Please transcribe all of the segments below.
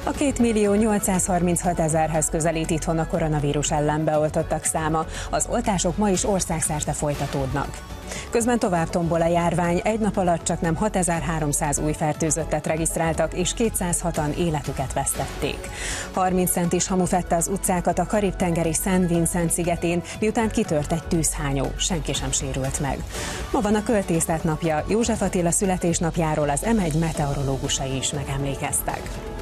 A 2.836.000-hez közelít itthon a koronavírus ellen beoltottak száma. Az oltások ma is országszerte folytatódnak. Közben tovább tombol a járvány, egy nap alatt csaknem 6.300 új fertőzöttet regisztráltak, és 206-an életüket vesztették. 30 centis hamu fette az utcákat a Karib-tengeri Szent Vincent szigetén, miután kitört egy tűzhányó, senki sem sérült meg. Ma van a költészet napja, József Attila születésnapjáról az M1 meteorológusai is megemlékeztek.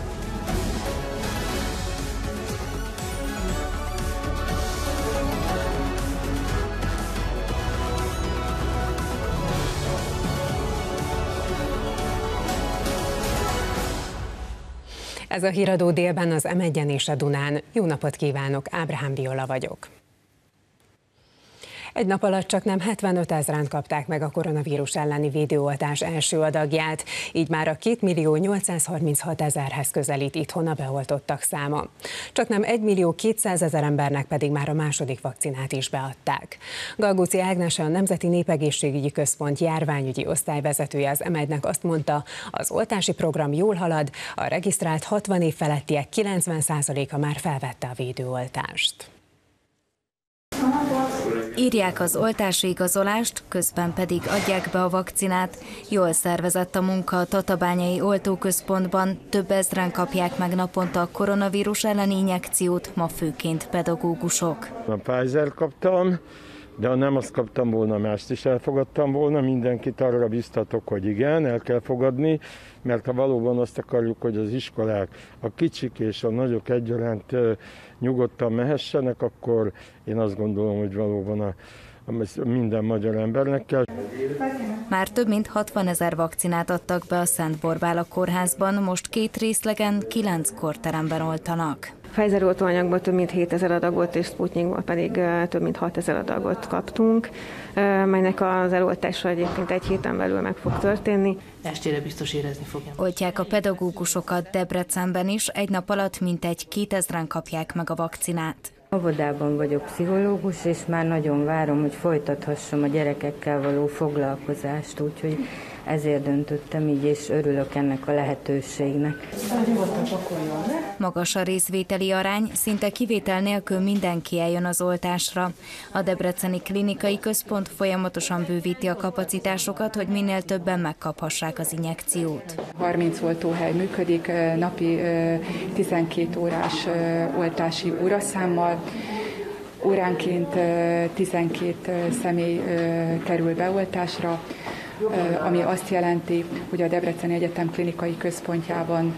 Ez a híradó délben az M1-en és a Dunán. Jó napot kívánok, Ábrahám Viola vagyok. Egy nap alatt csaknem 75 000-en kapták meg a koronavírus elleni védőoltás első adagját, így már a 2.836.000-hez közelít itthon a beoltottak száma. Csaknem 1.200.000 embernek pedig már a második vakcinát is beadták. Galgóci Ágnes, a Nemzeti Népegészségügyi Központ járványügyi osztályvezetője az M1-nek azt mondta, az oltási program jól halad, a regisztrált 60 év felettiek 90%-a már felvette a védőoltást. Írják az oltási igazolást, közben pedig adják be a vakcinát. Jól szervezett a munka a Tatabányai Oltóközpontban, több ezren kapják meg naponta a koronavírus elleni injekciót, ma főként pedagógusok. A Pfizer kaptam, de ha nem azt kaptam volna, mást is elfogadtam volna. Mindenkit arra biztatok, hogy igen, el kell fogadni, mert ha valóban azt akarjuk, hogy az iskolák, a kicsik és a nagyok egyaránt nyugodtan mehessenek, akkor én azt gondolom, hogy valóban minden magyar embernek kell. Már több mint 60 000 vakcinát adtak be a Szent Borbála kórházban, most 2 részlegen 9 kórteremben oltanak. Pfizer oltóanyagból több mint 7000 adagot, és Sputnikból pedig több mint 6000 adagot kaptunk, melynek az eloltása egyébként egy héten belül meg fog történni. Estére biztos érezni fogja. Oltják a pedagógusokat Debrecenben is, egy nap alatt mintegy 2000-en kapják meg a vakcinát. Óvodában vagyok pszichológus, és már nagyon várom, hogy folytathassam a gyerekekkel való foglalkozást, úgyhogy ezért döntöttem így, és örülök ennek a lehetőségnek. Magas a részvételi arány, szinte kivétel nélkül mindenki eljön az oltásra. A Debreceni Klinikai Központ folyamatosan bővíti a kapacitásokat, hogy minél többen megkaphassák az injekciót. 30 oltóhely működik, napi 12 órás oltási óraszámmal. Óránként 12 személy kerül beoltásra, ami azt jelenti, hogy a Debreceni Egyetem Klinikai Központjában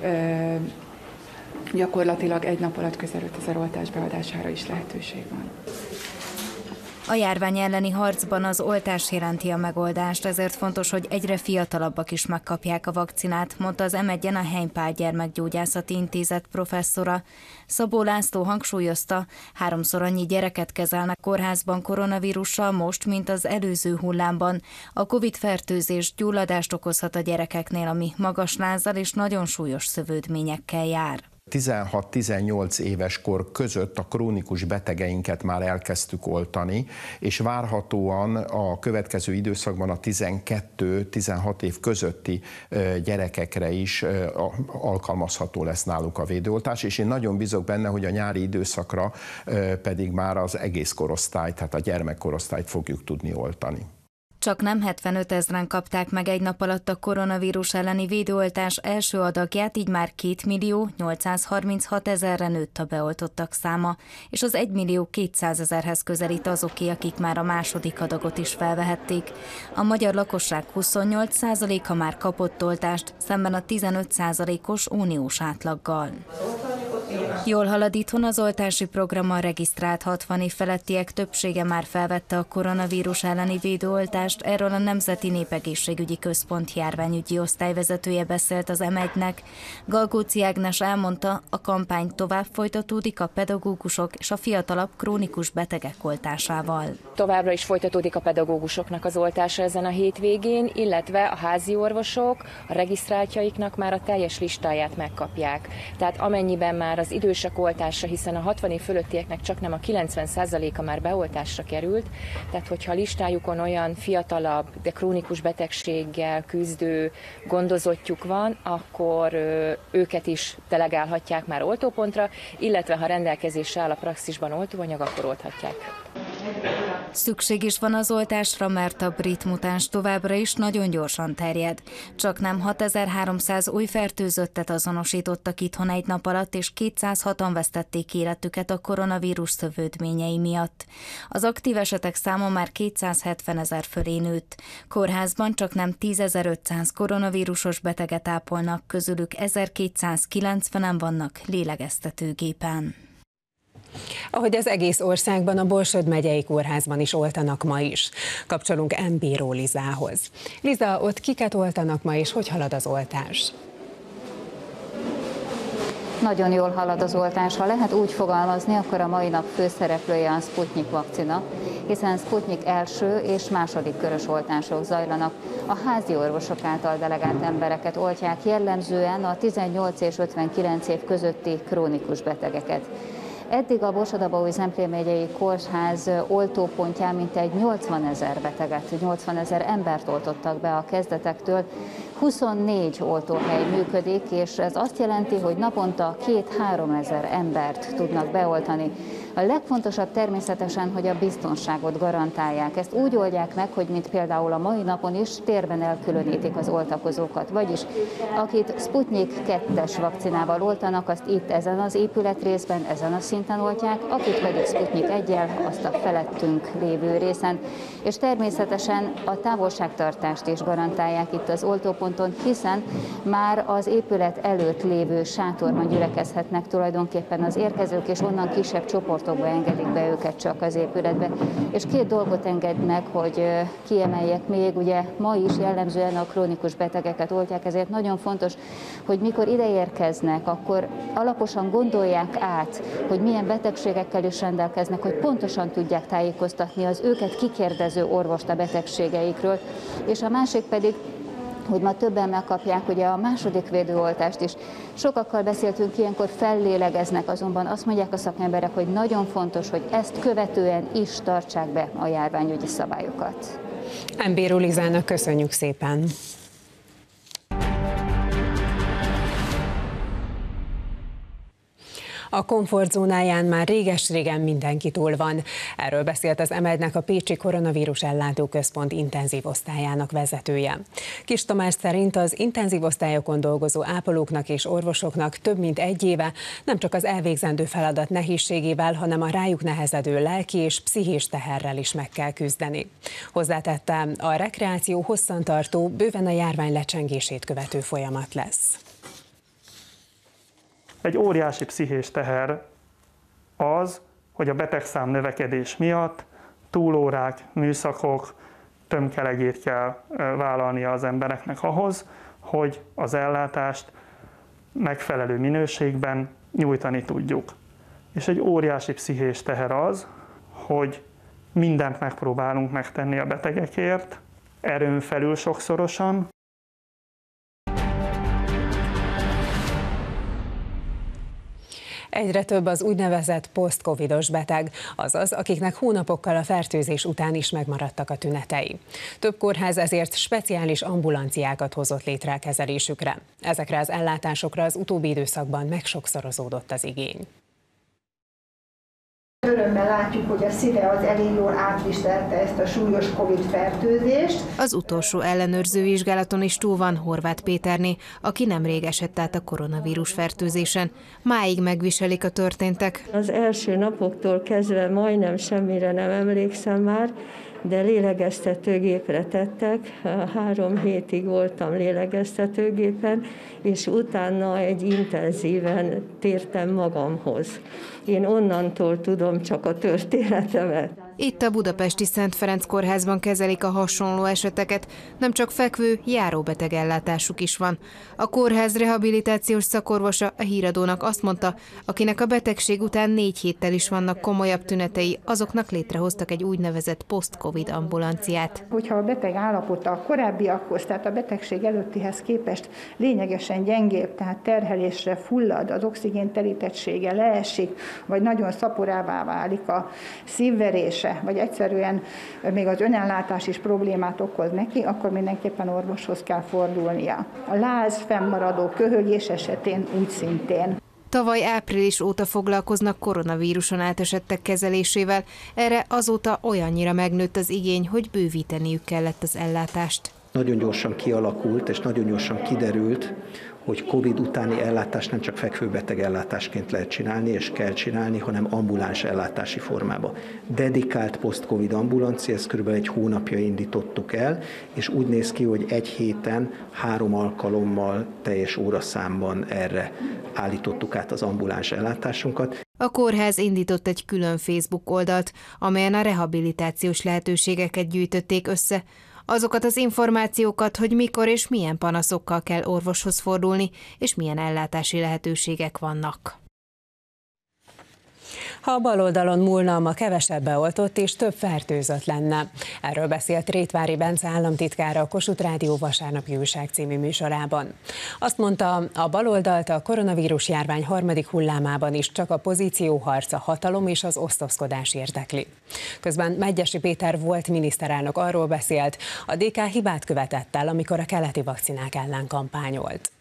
gyakorlatilag egy nap alatt közel 5000 oltás beadására is lehetőség van. A járvány elleni harcban az oltás jelenti a megoldást, ezért fontos, hogy egyre fiatalabbak is megkapják a vakcinát, mondta az M1-en a Heimpál Gyermekgyógyászati Intézet professzora. Szabó László hangsúlyozta, 3-szor annyi gyereket kezelnek kórházban koronavírussal most, mint az előző hullámban. A Covid-fertőzés gyulladást okozhat a gyerekeknél, ami magas lázzal és nagyon súlyos szövődményekkel jár. 16-18 éves kor között a krónikus betegeinket már elkezdtük oltani, és várhatóan a következő időszakban a 12-16 év közötti gyerekekre is alkalmazható lesz náluk a védőoltás, és én nagyon bízok benne, hogy a nyári időszakra pedig már az egész korosztályt, tehát a gyermekkorosztályt fogjuk tudni oltani. Csaknem 75 000-en kapták meg egy nap alatt a koronavírus elleni védőoltás első adagját, így már 2.836.000-re nőtt a beoltottak száma, és az 1.200.000-hez közelít azoké, akik már a második adagot is felvehették. A magyar lakosság 28%-a már kapott oltást, szemben a 15%-os uniós átlaggal. Jól halad itthon az oltási programmal regisztrált 60 év felettiek többsége már felvette a koronavírus elleni védőoltást, erről a Nemzeti Népegészségügyi Központ járványügyi osztályvezetője beszélt az M1-nek. Galgóci Ágnes elmondta, a kampány tovább folytatódik a pedagógusok és a fiatalabb krónikus betegek oltásával. Továbbra is folytatódik a pedagógusoknak az oltása ezen a hétvégén, illetve a házi orvosok a regisztráltjaiknak már a teljes listáját megkapják. Tehát amennyiben már az idősek oltásra, hiszen a 60 év fölöttieknek csaknem a 90%-a már beoltásra került, tehát hogyha a listájukon olyan fiatalabb, de krónikus betegséggel küzdő gondozottjuk van, akkor őket is delegálhatják már oltópontra, illetve ha rendelkezésre áll a praxisban oltóanyag, akkor olthatják. Szükség is van az oltásra, mert a brit mutáns továbbra is nagyon gyorsan terjed. Csaknem 6300 új fertőzöttet azonosítottak itthon egy nap alatt, és 206-an vesztették életüket a koronavírus szövődményei miatt. Az aktív esetek száma már 270 000 fölé nőtt. Kórházban csaknem 10.500 koronavírusos beteget ápolnak, közülük 1290-en vannak lélegeztetőgépen. Ahogy az egész országban, a Borsod megyei kórházban is oltanak ma is. Kapcsolunk Bíró Lizához. Liza, ott kiket oltanak ma, és hogy halad az oltás? Nagyon jól halad az oltás. Ha lehet úgy fogalmazni, akkor a mai nap főszereplője a Sputnik vakcina, hiszen Sputnik első és második körös oltások zajlanak. A házi orvosok által delegált embereket oltják, jellemzően a 18 és 59 év közötti krónikus betegeket. Eddig a Borsod-Abaúj-Zemplén megyei kórház oltópontján mintegy 80 000 beteget, 80 000 embert oltottak be a kezdetektől. 24 oltóhely működik, és ez azt jelenti, hogy naponta 2-3 ezer embert tudnak beoltani. A legfontosabb természetesen, hogy a biztonságot garantálják. Ezt úgy oldják meg, hogy mint például a mai napon is térben elkülönítik az oltakozókat. Vagyis akit Sputnik 2-es vakcinával oltanak, azt itt ezen az épületrészben, ezen a szinten oltják, akit pedig Sputnik 1-jel, azt a felettünk lévő részen. És természetesen a távolságtartást is garantálják itt az oltóponton, hiszen már az épület előtt lévő sátorban gyülekezhetnek tulajdonképpen az érkezők, és onnan kisebb csoportokba engedik be őket csak az épületbe. És két dolgot engedj meg, hogy kiemeljek még, ugye ma is jellemzően a krónikus betegeket oltják, ezért nagyon fontos, hogy mikor ide érkeznek, akkor alaposan gondolják át, hogy milyen betegségekkel is rendelkeznek, hogy pontosan tudják tájékoztatni az őket kikérdező orvost a betegségeikről, és a másik pedig, hogy ma többen megkapják ugye a második védőoltást is. Sokakkal beszéltünk, ilyenkor fellélegeznek, azonban azt mondják a szakemberek, hogy nagyon fontos, hogy ezt követően is tartsák be a járványügyi szabályokat. Bíró Lizának köszönjük szépen! A komfortzónáján már réges-régen mindenki túl van. Erről beszélt az EMED-nek a Pécsi Koronavírus Ellátóközpont intenzív osztályának vezetője. Kis Tamás szerint az intenzív osztályokon dolgozó ápolóknak és orvosoknak több mint egy éve nem csak az elvégzendő feladat nehézségével, hanem a rájuk nehezedő lelki és pszichés teherrel is meg kell küzdeni. Hozzátette, a rekreáció hosszantartó, bőven a járvány lecsengését követő folyamat lesz. Egy óriási pszichés teher az, hogy a betegszám növekedés miatt túlórák, műszakok tömkelegét kell vállalnia az embereknek ahhoz, hogy az ellátást megfelelő minőségben nyújtani tudjuk. És egy óriási pszichés teher az, hogy mindent megpróbálunk megtenni a betegekért, erőn felül sokszorosan. Egyre több az úgynevezett post-covidos beteg, azaz akiknek hónapokkal a fertőzés után is megmaradtak a tünetei. Több kórház ezért speciális ambulanciákat hozott létre a kezelésükre. Ezekre az ellátásokra az utóbbi időszakban megsokszorozódott az igény. Örömmel látjuk, hogy a szíve az elég jól átviselte ezt a súlyos Covid-fertőzést. Az utolsó ellenőrző vizsgálaton is túl van Horváth Péterné, aki nemrég esett át a koronavírus fertőzésen. Máig megviselik a történtek. Az első napoktól kezdve majdnem semmire nem emlékszem már, de lélegeztetőgépre tettek, 3 hétig voltam lélegeztetőgépen, és utána egy intenzíven tértem magamhoz. Én onnantól tudom csak a történetemet. Itt a budapesti Szent Ferenc kórházban kezelik a hasonló eseteket, nem csak fekvő, járóbeteg ellátásuk is van. A kórház rehabilitációs szakorvosa a Híradónak azt mondta, akinek a betegség után 4 héttel is vannak komolyabb tünetei, azoknak létrehoztak egy úgynevezett post-covid ambulanciát. Hogyha a beteg állapota a korábbiakhoz, tehát a betegség előttihez képest lényegesen gyengébb, tehát terhelésre fullad, az oxigén terítettsége leesik, vagy nagyon szaporává válik a szívverése, vagy egyszerűen még az önellátás is problémát okoz neki, akkor mindenképpen orvoshoz kell fordulnia. A láz, fennmaradó köhögés esetén úgy szintén. Tavaly április óta foglalkoznak koronavíruson átesettek kezelésével, erre azóta olyannyira megnőtt az igény, hogy bővíteniük kellett az ellátást. Nagyon gyorsan kialakult és nagyon gyorsan kiderült, hogy Covid utáni ellátást nem csak fekvőbeteg ellátásként lehet csinálni, és kell csinálni, hanem ambuláns ellátási formába. Dedikált post-Covid ambulancia, ezt kb. 1 hónapja indítottuk el, és úgy néz ki, hogy 1 héten 3 alkalommal teljes óraszámban erre állítottuk át az ambuláns ellátásunkat. A kórház indított egy külön Facebook oldalt, amelyen a rehabilitációs lehetőségeket gyűjtötték össze, azokat az információkat, hogy mikor és milyen panaszokkal kell orvoshoz fordulni, és milyen ellátási lehetőségek vannak. Ha a baloldalon múlna, ma kevesebb beoltott és több fertőzött lenne. Erről beszélt Rétvári Bence államtitkár a Kossuth Rádió Vasárnapi Újság című műsorában. Azt mondta, a baloldalt a koronavírus járvány 3. hullámában is csak a pozícióharc, a hatalom és az osztozkodás érdekli. Közben Medgyessy Péter volt miniszterelnök arról beszélt, a DK hibát követett el, amikor a keleti vakcinák ellen kampányolt.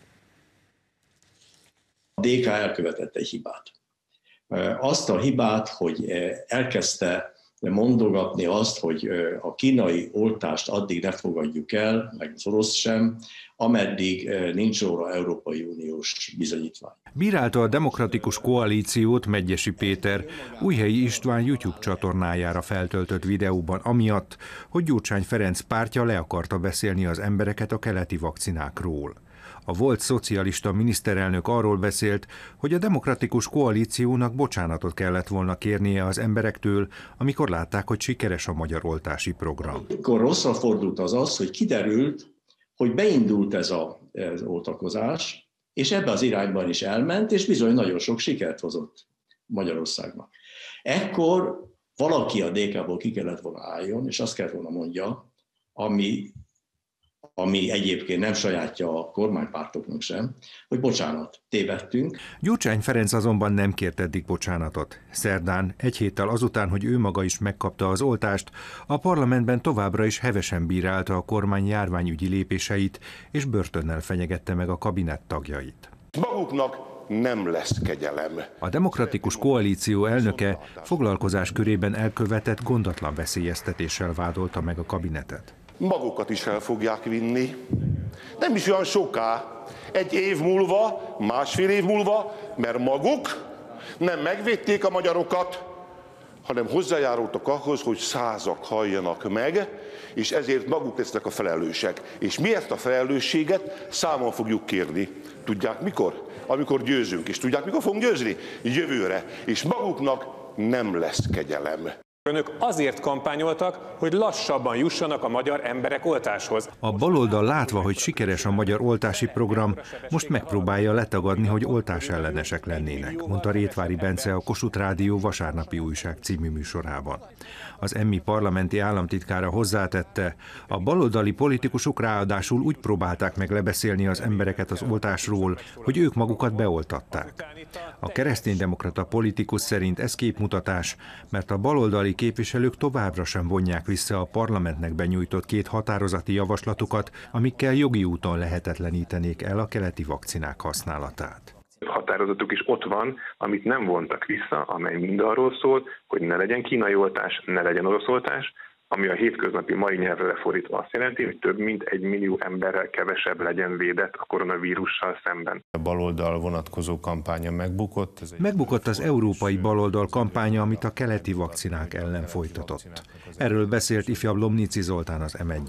A DK elkövetett egy hibát. Azt a hibát, hogy elkezdte mondogatni azt, hogy a kínai oltást addig ne fogadjuk el, meg az orosz sem, ameddig nincs róla Európai Uniós bizonyítvány. Bírálta a Demokratikus Koalíciót Medgyessy Péter Újhelyi István YouTube csatornájára feltöltött videóban amiatt, hogy Gyurcsány Ferenc pártja le akarta beszélni az embereket a keleti vakcinákról. A volt szocialista miniszterelnök arról beszélt, hogy a Demokratikus Koalíciónak bocsánatot kellett volna kérnie az emberektől, amikor látták, hogy sikeres a magyar oltási program. Akkor rosszra fordult az, hogy kiderült, hogy beindult ez az oltakozás, és ebbe az irányban is elment, és bizony nagyon sok sikert hozott Magyarországnak. Ekkor valaki a DK-ból ki kellett volna álljon, és azt kellett volna mondja, ami egyébként nem sajátja a kormánypártoknak sem, hogy bocsánat, tévedtünk. Gyurcsány Ferenc azonban nem kért eddig bocsánatot. Szerdán, 1 héttel azután, hogy ő maga is megkapta az oltást, a parlamentben továbbra is hevesen bírálta a kormány járványügyi lépéseit, és börtönnel fenyegette meg a kabinett tagjait. Maguknak nem lesz kegyelem. A Demokratikus Koalíció elnöke foglalkozás körében elkövetett gondatlan veszélyeztetéssel vádolta meg a kabinetet. Magukat is el fogják vinni. Nem is olyan soká, 1 év múlva, 1,5 év múlva, mert maguk nem megvédték a magyarokat, hanem hozzájárultak ahhoz, hogy százak halljanak meg, és ezért maguk lesznek a felelősek. És mi ezt a felelősséget számon fogjuk kérni. Tudják mikor? Amikor győzünk. És tudják mikor fogunk győzni? Jövőre. És maguknak nem lesz kegyelem. Önök azért kampányoltak, hogy lassabban jussanak a magyar emberek oltáshoz. A baloldal látva, hogy sikeres a magyar oltási program, most megpróbálja letagadni, hogy oltásellenesek lennének, mondta Rétvári Bence a Kossuth Rádió Vasárnapi Újság című műsorában. Az EMMI parlamenti államtitkára hozzátette, a baloldali politikusok ráadásul úgy próbálták meg lebeszélni az embereket az oltásról, hogy ők magukat beoltatták. A kereszténydemokrata politikus szerint ez képmutatás, mert a baloldali képviselők továbbra sem vonják vissza a parlamentnek benyújtott 2 határozati javaslatukat, amikkel jogi úton lehetetlenítenék el a keleti vakcinák használatát. Határozatuk is ott van, amit nem vontak vissza, amely mind arról szól, hogy ne legyen kínai oltás, ne legyen orosz oltás, ami a hétköznapi mai nyelvre lefordítva azt jelenti, hogy több mint 1 millió emberrel kevesebb legyen védett a koronavírussal szemben. A baloldal vonatkozó kampánya megbukott. Megbukott az európai baloldal kampánya, amit a keleti vakcinák ellen folytatott. Erről beszélt ifjabb Lomnici Zoltán az M1-en.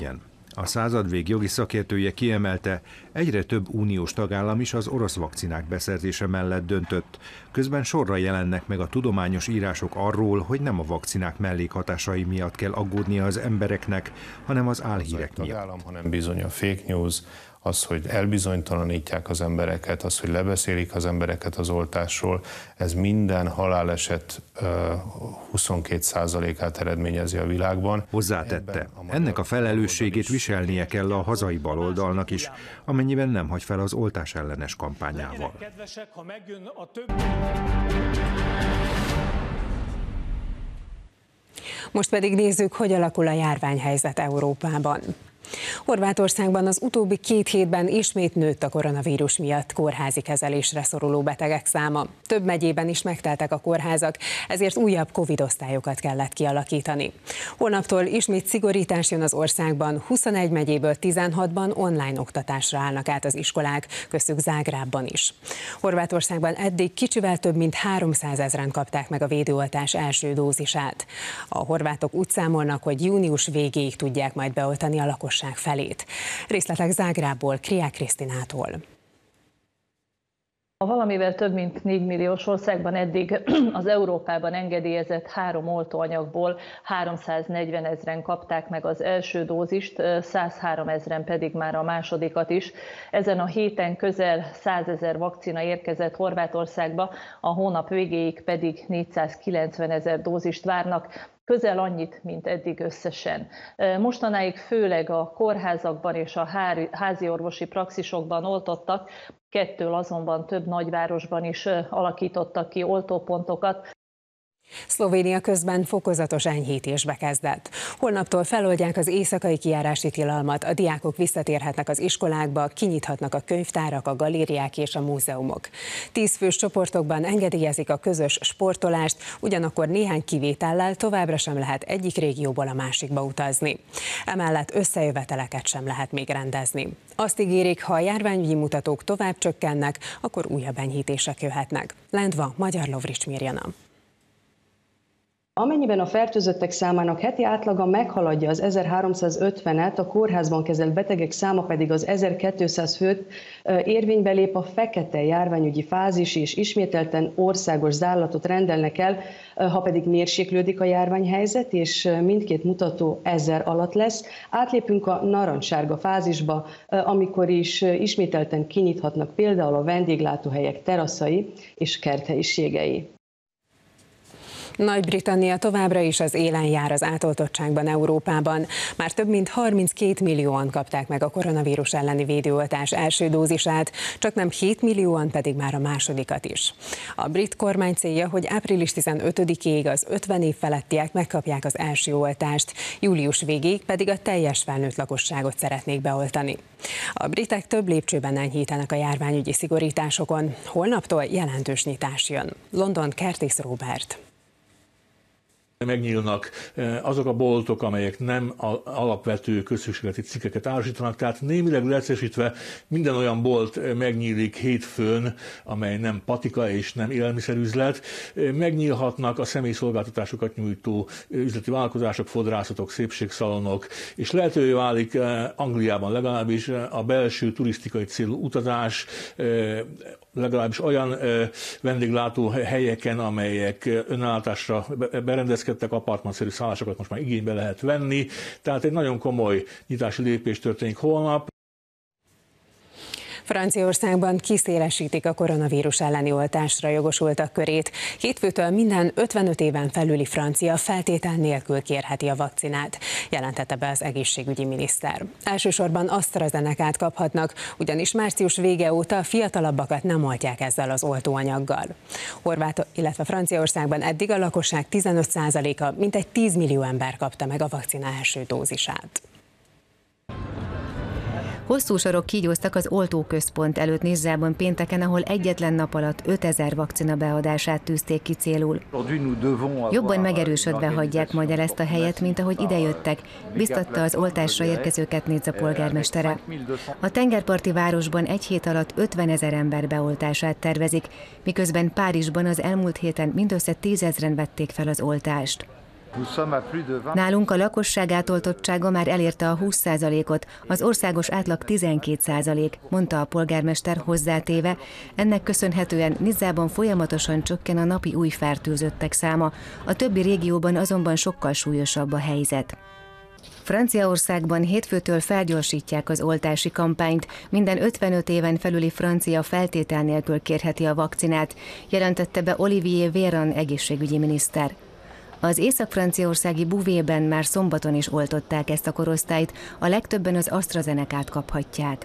A századvég jogi szakértője kiemelte, egyre több uniós tagállam is az orosz vakcinák beszerzése mellett döntött. Közben sorra jelennek meg a tudományos írások arról, hogy nem a vakcinák mellékhatásai miatt kell aggódnia az embereknek, hanem az álhírek miatt. Hanem bizony a fake news, az, hogy elbizonytalanítják az embereket, az, hogy lebeszélik az embereket az oltásról, ez minden haláleset 22%-át eredményezi a világban. Hozzátette, ennek a felelősségét viselnie kell a hazai baloldalnak is, amennyiben nem hagy fel az oltás ellenes kampányával. Most pedig nézzük, hogy alakul a járványhelyzet Európában. Horvátországban az utóbbi 2 hétben ismét nőtt a koronavírus miatt kórházi kezelésre szoruló betegek száma. Több megyében is megteltek a kórházak, ezért újabb Covid-osztályokat kellett kialakítani. Holnaptól ismét szigorítás jön az országban, 21 megyéből 16-ban online oktatásra állnak át az iskolák, köztük Zágrábban is. Horvátországban eddig kicsivel több mint 300 000-en kapták meg a védőoltás első dózisát. A horvátok úgy számolnak, hogy június végéig tudják majd beoltani a lakosságot felét. Részletek Zágrábból, Kriák Krisztinától. A valamivel több mint 4 milliós országban eddig az Európában engedélyezett 3 oltóanyagból 340 000-en kapták meg az első dózist, 103 000-en pedig már a másodikat is. Ezen a héten közel 100 000 vakcina érkezett Horvátországba, a hónap végéig pedig 490 000 dózist várnak. Közel annyit, mint eddig összesen. Mostanáig főleg a kórházakban és a házi orvosi praxisokban oltottak, 2 azonban több nagyvárosban is alakítottak ki oltópontokat. Szlovénia közben fokozatos enyhítésbe kezdett. Holnaptól feloldják az éjszakai kijárási tilalmat, a diákok visszatérhetnek az iskolákba, kinyithatnak a könyvtárak, a galériák és a múzeumok. 10 fős csoportokban engedélyezik a közös sportolást, ugyanakkor néhány kivétellel továbbra sem lehet egyik régióból a másikba utazni. Emellett összejöveteleket sem lehet még rendezni. Azt ígérik, ha a járványügyi mutatók tovább csökkennek, akkor újabb enyhítések jöhetnek. Lendva, Magyar Lovrics Mirjana. Amennyiben a fertőzöttek számának heti átlaga meghaladja az 1350-et, a kórházban kezelt betegek száma pedig az 1200 főt, érvénybe lép a fekete járványügyi fázis, és ismételten országos zárlatot rendelnek el, ha pedig mérséklődik a járványhelyzet, és mindkét mutató 1000 alatt lesz, átlépünk a narancssárga fázisba, amikor is ismételten kinyithatnak például a vendéglátóhelyek teraszai és kerthelyiségei. Nagy-Britannia továbbra is az élen jár az átoltottságban Európában. Már több mint 32 millióan kapták meg a koronavírus elleni védőoltás első dózisát, csaknem 7 millióan pedig már a másodikat is. A brit kormány célja, hogy április 15-ig az 50 év felettiek megkapják az első oltást, július végéig pedig a teljes felnőtt lakosságot szeretnék beoltani. A britek több lépcsőben enyhítenek a járványügyi szigorításokon, holnaptól jelentős nyitás jön. London, Kertész Róbert. Megnyílnak azok a boltok, amelyek nem alapvető közszükségleti cikkeket árusítanak, tehát némileg leegyszerűsítve minden olyan bolt megnyílik hétfőn, amely nem patika és nem élelmiszerüzlet. Megnyílhatnak a személyszolgáltatásokat nyújtó üzleti vállalkozások, fodrászatok, szépségszalonok, és lehetővé válik Angliában legalábbis a belső turisztikai célú utazás, legalábbis olyan vendéglátó helyeken, amelyek önállátásra berendezkedtek, apartmanszerű szállásokat most már igénybe lehet venni, tehát egy nagyon komoly nyitási lépés történik holnap. Franciaországban kiszélesítik a koronavírus elleni oltásra jogosultak körét. Hétfőtől minden 55 éven felüli francia feltétel nélkül kérheti a vakcinát, jelentette be az egészségügyi miniszter. Elsősorban AstraZenecát kaphatnak, ugyanis március vége óta a fiatalabbakat nem oltják ezzel az oltóanyaggal. Illetve Franciaországban eddig a lakosság 15%-a, mintegy 10 millió ember kapta meg a vakcina első dózisát. Hosszú sorok kígyóztak az oltóközpont előtt Nizzában pénteken, ahol egyetlen nap alatt 5000 vakcina beadását tűzték ki célul. Jobban megerősödve hagyják majd el ezt a helyet, mint ahogy idejöttek, biztatta az oltásra érkezőket Nizza polgármestere. A tengerparti városban egy hét alatt 50 000 ember beoltását tervezik, miközben Párizsban az elmúlt héten mindössze 10 000-en vették fel az oltást. Nálunk a lakosság átoltottsága már elérte a 20%-ot, az országos átlag 12%, mondta a polgármester hozzátéve. Ennek köszönhetően Nizzában folyamatosan csökken a napi új fertőzöttek száma, a többi régióban azonban sokkal súlyosabb a helyzet. Franciaországban hétfőtől felgyorsítják az oltási kampányt. Minden 55 éven felüli francia feltétel nélkül kérheti a vakcinát, jelentette be Olivier Véran egészségügyi miniszter. Az észak-franciaországi Bouvében már szombaton is oltották ezt a korosztályt, a legtöbben az AstraZenecát kaphatják.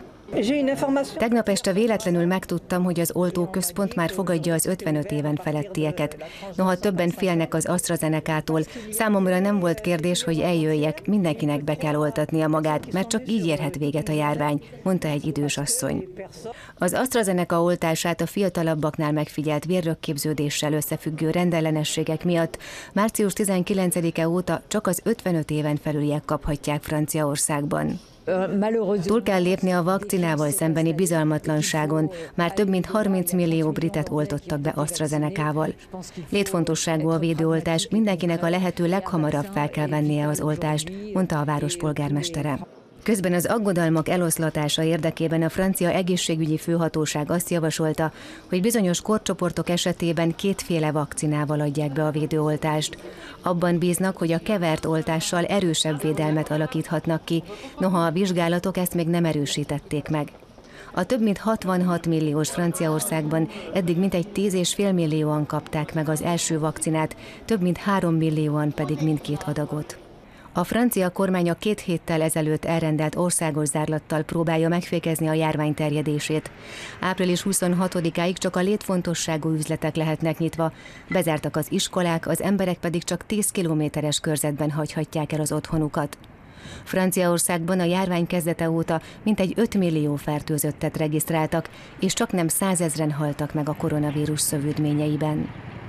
Tegnap este véletlenül megtudtam, hogy az oltóközpont már fogadja az 55 éven felettieket. Noha többen félnek az AstraZenecától, számomra nem volt kérdés, hogy eljöjjek, mindenkinek be kell oltatnia magát, mert csak így érhet véget a járvány, mondta egy idős asszony. Az AstraZeneca oltását a fiatalabbaknál megfigyelt vérrögképződéssel összefüggő rendellenességek miatt március 19-e óta csak az 55 éven felüliek kaphatják Franciaországban. Túl kell lépni a vakcinával szembeni bizalmatlanságon, már több mint 30 millió britet oltottak be AstraZenecával. Létfontosságú a védőoltás, mindenkinek a lehető leghamarabb fel kell vennie az oltást, mondta a város polgármestere. Közben az aggodalmak eloszlatása érdekében a francia egészségügyi főhatóság azt javasolta, hogy bizonyos korcsoportok esetében kétféle vakcinával adják be a védőoltást. Abban bíznak, hogy a kevert oltással erősebb védelmet alakíthatnak ki, noha a vizsgálatok ezt még nem erősítették meg. A több mint 66 milliós Franciaországban eddig mintegy 10,5 millióan kapták meg az első vakcinát, több mint 3 millióan pedig mindkét adagot. A francia kormány a 2 héttel ezelőtt elrendelt országos zárlattal próbálja megfékezni a járvány terjedését. Április 26-áig csak a létfontosságú üzletek lehetnek nyitva, bezártak az iskolák, az emberek pedig csak 10 kilométeres körzetben hagyhatják el az otthonukat. Franciaországban a járvány kezdete óta mintegy 5 millió fertőzöttet regisztráltak, és csak nem 100 000-en haltak meg a koronavírus szövődményeiben.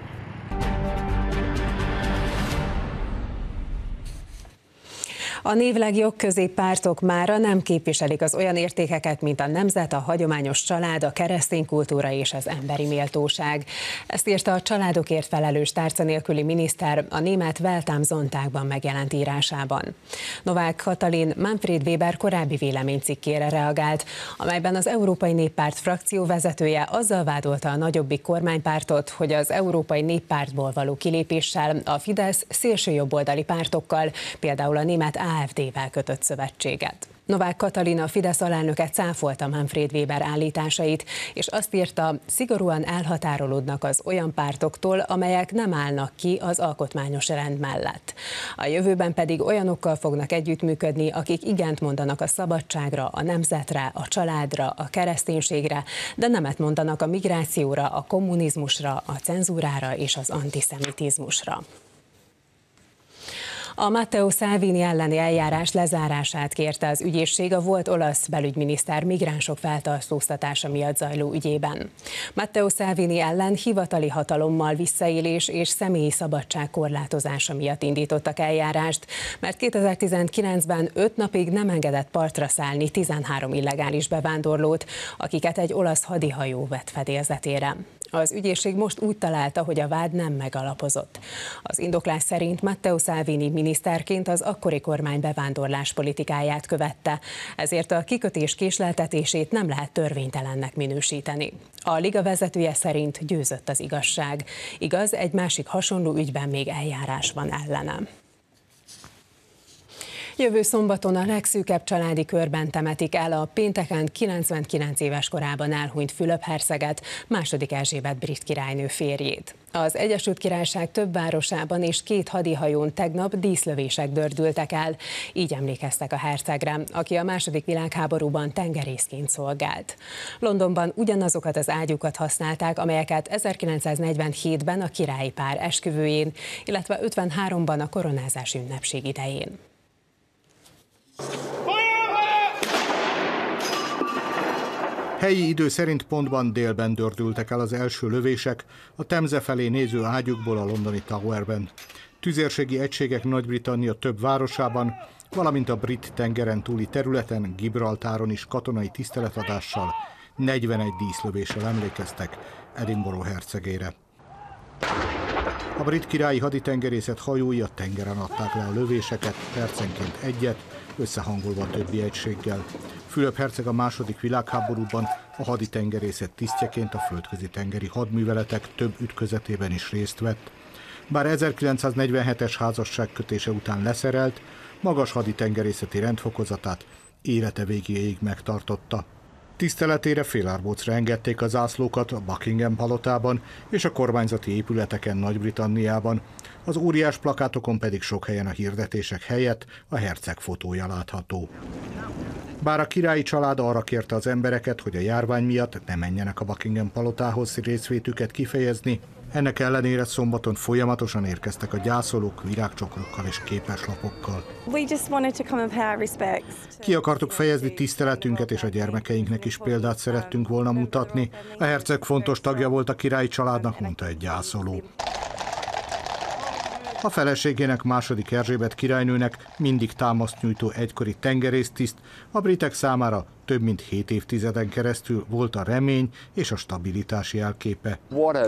A névleg jogközéppártok mára nem képviselik az olyan értékeket, mint a nemzet, a hagyományos család, a keresztény kultúra és az emberi méltóság. Ezt írta a családokért felelős tárca nélküli miniszter a német Welt am Sonntagban megjelent írásában. Novák Katalin Manfred Weber korábbi véleménycikkére reagált, amelyben az Európai Néppárt frakció vezetője azzal vádolta a nagyobbik kormánypártot, hogy az Európai Néppártból való kilépéssel a Fidesz szélsőjobboldali pártokkal, például a német AfD-vel kötött szövetséget. Novák Katalin, a Fidesz alelnöke cáfolta Manfred Weber állításait, és azt írta, szigorúan elhatárolódnak az olyan pártoktól, amelyek nem állnak ki az alkotmányos rend mellett. A jövőben pedig olyanokkal fognak együttműködni, akik igent mondanak a szabadságra, a nemzetre, a családra, a kereszténységre, de nemet mondanak a migrációra, a kommunizmusra, a cenzúrára és az antiszemitizmusra. A Matteo Salvini elleni eljárás lezárását kérte az ügyészség a volt olasz belügyminiszter migránsok feltartóztatása miatt zajló ügyében. Matteo Salvini ellen hivatali hatalommal visszaélés és személyi szabadság korlátozása miatt indítottak eljárást, mert 2019-ben 5 napig nem engedett partra szállni 13 illegális bevándorlót, akiket egy olasz hadihajó vett fedélzetére. Az ügyészség most úgy találta, hogy a vád nem megalapozott. Az indoklás szerint Matteo Salvini miniszterként az akkori kormány bevándorlás politikáját követte, ezért a kikötés késleltetését nem lehet törvénytelennek minősíteni. A liga vezetője szerint győzött az igazság. Igaz, egy másik hasonló ügyben még eljárás van ellene. Jövő szombaton a legszűkebb családi körben temetik el a pénteken 99 éves korában elhunyt Fülöp-herceget, II. Erzsébet brit királynő férjét. Az Egyesült Királyság több városában és 2 hadihajón tegnap díszlövések dördültek el, így emlékeztek a hercegre, aki a II. Világháborúban tengerészként szolgált. Londonban ugyanazokat az ágyúkat használták, amelyeket 1947-ben a királyi pár esküvőjén, illetve 53-ban a koronázási ünnepség idején. Helyi idő szerint pontban délben dördültek el az első lövések a Temze felé néző ágyukból a londoni Towerben. Tüzérségi egységek Nagy-Britannia több városában, valamint a brit tengeren túli területen, Gibraltáron is katonai tiszteletadással, 41 díszlövéssel emlékeztek Edinburgh hercegére. A brit királyi haditengerészet hajói a tengeren adták le a lövéseket, percenként egyet, összehangolva a többi egységgel. Fülöp herceg a II. Világháborúban a haditengerészet tisztjeként a földközi tengeri hadműveletek több ütközetében is részt vett. Bár 1947-es házasságkötése után leszerelt, magas haditengerészeti rendfokozatát élete végéig megtartotta. Tiszteletére félárbócra engedték a zászlókat a Buckingham palotában és a kormányzati épületeken Nagy-Britanniában, az óriás plakátokon pedig sok helyen a hirdetések helyett a herceg fotója látható. Bár a királyi család arra kérte az embereket, hogy a járvány miatt ne menjenek a Buckingham palotához részvétüket kifejezni, ennek ellenére szombaton folyamatosan érkeztek a gyászolók virágcsokrokkal és képeslapokkal. Ki akartuk fejezni tiszteletünket, és a gyermekeinknek is példát szerettünk volna mutatni. A herceg fontos tagja volt a királyi családnak, mondta egy gyászoló. A feleségének, II. Erzsébet királynőnek mindig támaszt nyújtó egykori tengerésztiszt a britek számára több mint 7 évtizeden keresztül volt a remény és a stabilitás jelképe.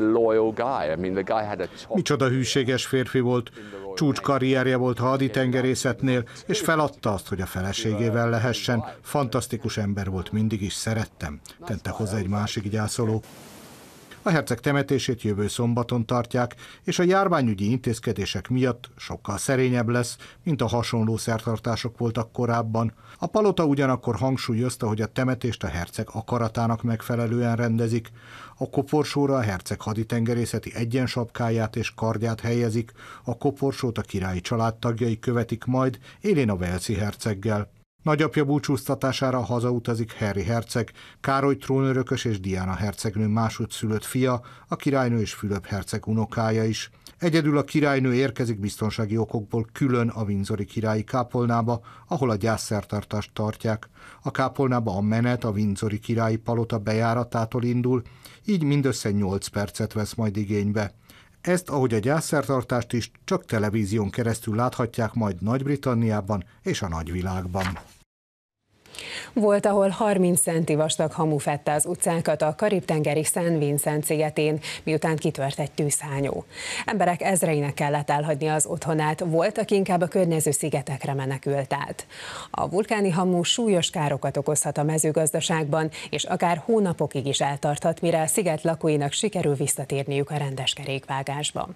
Micsoda hűséges férfi volt, csúcs karrierje volt a haditengerészetnél, és feladta azt, hogy a feleségével lehessen. Fantasztikus ember volt, mindig is szerettem, tette hozzá egy másik gyászoló. A herceg temetését jövő szombaton tartják, és a járványügyi intézkedések miatt sokkal szerényebb lesz, mint a hasonló szertartások voltak korábban. A palota ugyanakkor hangsúlyozta, hogy a temetést a herceg akaratának megfelelően rendezik. A koporsóra a herceg haditengerészeti egyensapkáját és kardját helyezik, a koporsót a királyi családtagjai követik majd, élén a walesi herceggel. Nagyapja búcsúztatására hazautazik Harry herceg, Károly trónörökös és Diana hercegnő másodszülött fia, a királynő és Fülöp herceg unokája is. Egyedül a királynő érkezik biztonsági okokból külön a windsori királyi kápolnába, ahol a gyászszertartást tartják. A kápolnába a menet a windsori királyi palota bejáratától indul, így mindössze 8 percet vesz majd igénybe. Ezt, ahogy a gyászszertartást is, csak televízión keresztül láthatják majd Nagy-Britanniában és a nagyvilágban. Volt, ahol 30 centi vastag hamu fedte az utcákat a karib-tengeri St. Vincent szigetén, miután kitört egy tűzhányó. Emberek ezreinek kellett elhagyni az otthonát, volt, aki inkább a környező szigetekre menekült át. A vulkáni hamu súlyos károkat okozhat a mezőgazdaságban, és akár hónapokig is eltarthat, mire a sziget lakóinak sikerül visszatérniük a rendes kerékvágásba.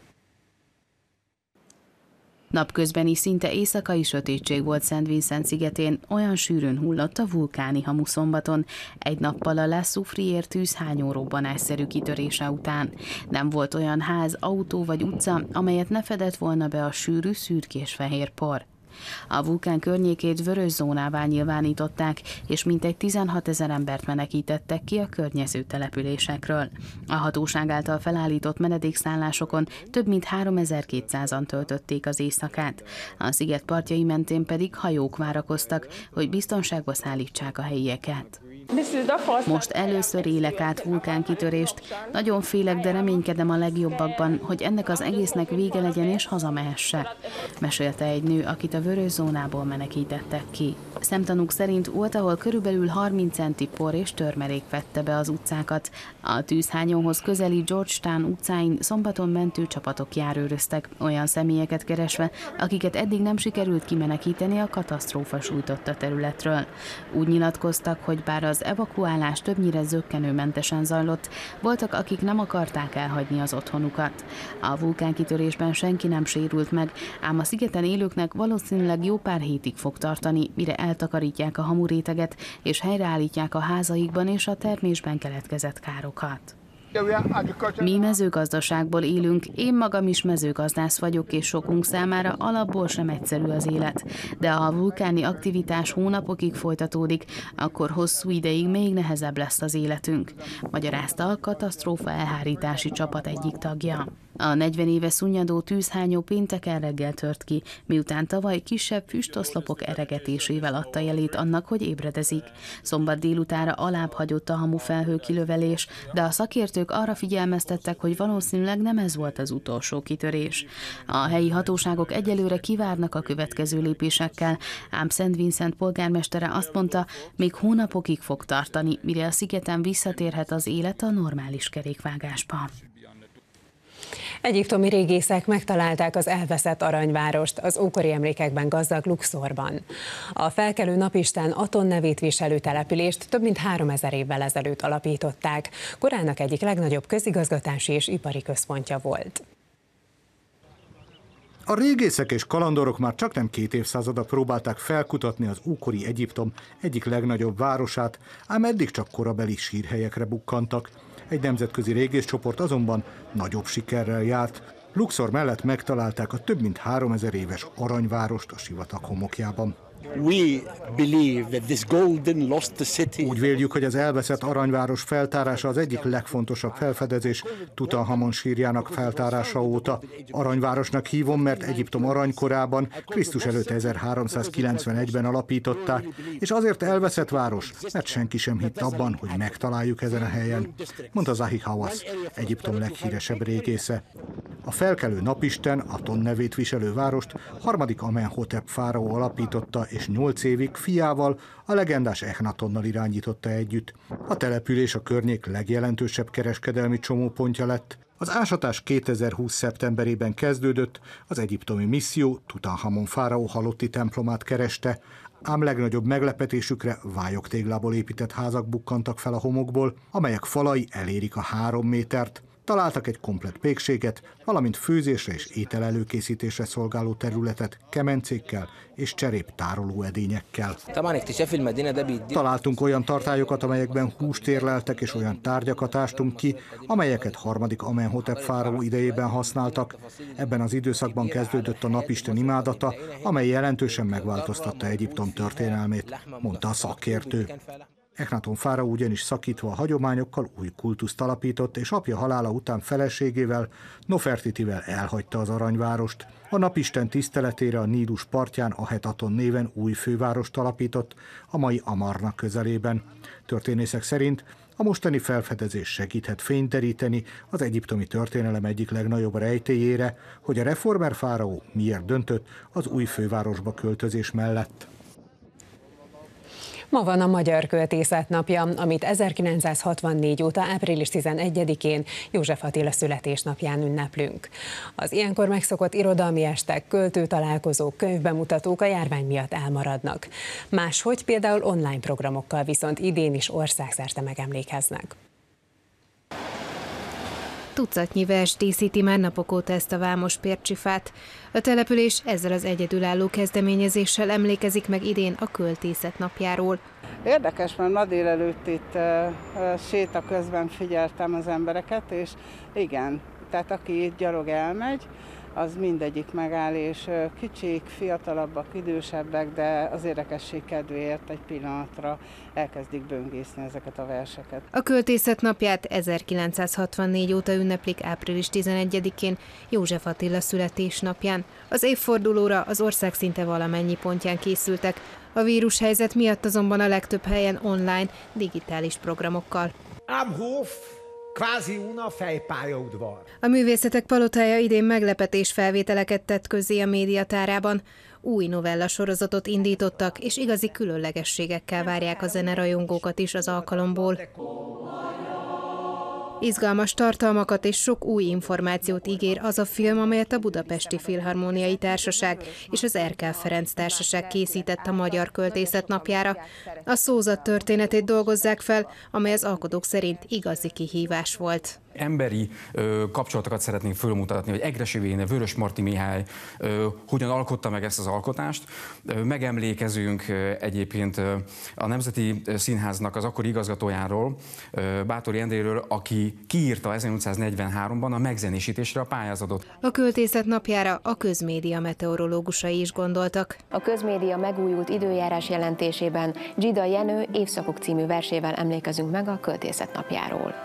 Napközben is szinte éjszakai sötétség volt St. Vincent szigetén, olyan sűrűn hullott a vulkáni hamu szombaton, egy nappal a La Soufrière tűzhányó robbanásszerű kitörése után. Nem volt olyan ház, autó vagy utca, amelyet ne fedett volna be a sűrű szürkés-fehér por. A vulkán környékét vörös zónává nyilvánították, és mintegy 16 000 embert menekítettek ki a környező településekről. A hatóság által felállított menedékszállásokon több mint 3200-an töltötték az éjszakát. A sziget partjai mentén pedig hajók várakoztak, hogy biztonságba szállítsák a helyieket. Most először élek át vulkánkitörést. Nagyon félek, de reménykedem a legjobbakban, hogy ennek az egésznek vége legyen és hazamehessek, mesélte egy nő, akit a vörös zónából menekítettek ki. Szemtanúk szerint volt, ahol körülbelül 30 centi por és törmelék vette be az utcákat. A tűzhányóhoz közeli Georgetown utcáin szombaton mentőcsapatok járőröztek, olyan személyeket keresve, akiket eddig nem sikerült kimenekíteni a katasztrófa sújtotta területről. Úgy nyilatkoztak, hogy bár az evakuálás többnyire zökkenőmentesen zajlott, voltak, akik nem akarták elhagyni az otthonukat. A vulkánkitörésben senki nem sérült meg, ám a szigeten élőknek valószínűleg jó pár hétig fog tartani, mire eltakarítják a hamuréteget és helyreállítják a házaikban és a termésben keletkezett károkat. Mi mezőgazdaságból élünk, én magam is mezőgazdász vagyok, és sokunk számára alapból sem egyszerű az élet. De ha a vulkáni aktivitás hónapokig folytatódik, akkor hosszú ideig még nehezebb lesz az életünk, magyarázta a katasztrófa elhárítási csapat egyik tagja. A 40 éve szunnyadó tűzhányó pénteken reggel tört ki, miután tavaly kisebb füstoszlopok eregetésével adta jelét annak, hogy ébredezik. Szombat délutára alább hagyott a hamufelhő kilövelés, de a szakértők arra figyelmeztettek, hogy valószínűleg nem ez volt az utolsó kitörés. A helyi hatóságok egyelőre kivárnak a következő lépésekkel, ám St. Vincent polgármestere azt mondta, még hónapokig fog tartani, mire a szigeten visszatérhet az élet a normális kerékvágásba. Egyiptomi régészek megtalálták az elveszett aranyvárost az ókori emlékekben gazdag Luxorban. A felkelő napisten Aton nevét viselő települést több mint 3000 évvel ezelőtt alapították. Korának egyik legnagyobb közigazgatási és ipari központja volt. A régészek és kalandorok már csaknem 2 évszázada próbálták felkutatni az ókori Egyiptom egyik legnagyobb városát, ám eddig csak korabeli sírhelyekre bukkantak. Egy nemzetközi régészcsoport azonban nagyobb sikerrel járt. Luxor mellett megtalálták a több mint 3000 éves aranyvárost a sivatag homokjában. Úgy véljük, hogy az elveszett aranyváros feltárása az egyik legfontosabb felfedezés Tutanhamon sírjának feltárása óta. Aranyvárosnak hívom, mert Egyiptom aranykorában, Krisztus előtt 1391-ben alapították, és azért elveszett város, mert senki sem hitt abban, hogy megtaláljuk ezen a helyen, mondta Zahi Hawass, Egyiptom leghíresebb régésze. A felkelő napisten, Aton nevét viselő várost harmadik Amenhotep fáraó alapította, és 8 évig fiával, a legendás Echnatonnal irányította együtt. A település a környék legjelentősebb kereskedelmi csomópontja lett. Az ásatás 2020. szeptemberében kezdődött, az egyiptomi misszió Tutanhamon fáraó halotti templomát kereste, ám legnagyobb meglepetésükre vályogtéglából épített házak bukkantak fel a homokból, amelyek falai elérik a 3 métert. Találtak egy komplett pékséget, valamint főzésre és étel előkészítésre szolgáló területet kemencékkel és cserép tároló edényekkel. Találtunk olyan tartályokat, amelyekben húst érleltek, és olyan tárgyakat ástunk ki, amelyeket harmadik Amenhotep fáraó idejében használtak. Ebben az időszakban kezdődött a napisten imádata, amely jelentősen megváltoztatta Egyiptom történelmét, mondta a szakértő. Echnaton fáraó ugyanis szakítva a hagyományokkal új kultuszt alapított, és apja halála után feleségével, Nofertitivel elhagyta az aranyvárost. A napisten tiszteletére a Nílus partján Ahetaton néven új fővárost alapított, a mai Amarna közelében. Történészek szerint a mostani felfedezés segíthet fényderíteni az egyiptomi történelem egyik legnagyobb rejtélyére, hogy a reformer fáraó miért döntött az új fővárosba költözés mellett. Ma van a Magyar Költészet napja, amit 1964 óta április 11-én József Attila születésnapján ünneplünk. Az ilyenkor megszokott irodalmi estek, költőtalálkozók, könyvbemutatók a járvány miatt elmaradnak. Máshogy például online programokkal viszont idén is országszerte megemlékeznek. Tucatnyi vers díszíti már napok óta ezt a vámos pércsifát. A település ezzel az egyedülálló kezdeményezéssel emlékezik meg idén a Költészet napjáról. Érdekes, mert ma délelőtt itt séta közben figyeltem az embereket, és igen, tehát aki itt gyalog elmegy, az mindegyik megáll, és kicsik, fiatalabbak, idősebbek, de az érdekesség kedvéért egy pillanatra elkezdik böngészni ezeket a verseket. A Költészet napját 1964 óta ünneplik április 11-én, József Attila születésnapján. Az évfordulóra az ország szinte valamennyi pontján készültek, a vírushelyzet miatt azonban a legtöbb helyen online, digitális programokkal. Kvázi una fejpályaudvar. A Művészetek Palotája idén meglepetés felvételeket tett közzé a médiatárában. Új novella sorozatot indítottak, és igazi különlegességekkel várják a zenerajongókat is az alkalomból. Izgalmas tartalmakat és sok új információt ígér az a film, amelyet a Budapesti Filharmóniai Társaság és az Erkel Ferenc Társaság készített a Magyar Költészet napjára. A szózat történetét dolgozzák fel, amely az alkotók szerint igazi kihívás volt. Emberi kapcsolatokat szeretnénk fölmutatni, hogy Egressy Véne, Vörösmarty Mihály hogyan alkotta meg ezt az alkotást. Megemlékezünk egyébként a Nemzeti Színháznak az akkori igazgatójáról, Báthori Endréről, aki kiírta 1843-ban a megzenésítésre a pályázatot. A Költészet napjára a közmédia meteorológusai is gondoltak. A közmédia megújult időjárás jelentésében Zsida Jenő Évszakok című versével emlékezünk meg a Költészet napjáról.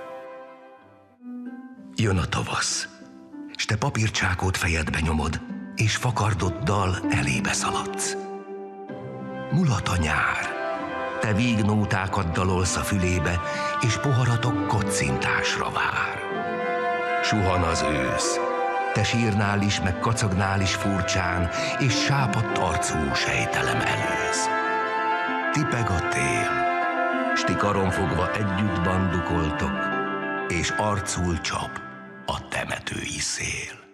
Jön a tavasz, s te papírcsákót fejedbe nyomod, és fakardoddal elébe szaladsz. Mulat a nyár, te vígnótákat dalolsz a fülébe, és poharatok kocintásra vár. Suhan az ősz, te sírnál is, meg kacagnál is furcsán, és sápadt arcú sejtelem előz. Tipeg a tél, s ti karonfogva együtt bandukoltok, és arcul csap a temető esői szél.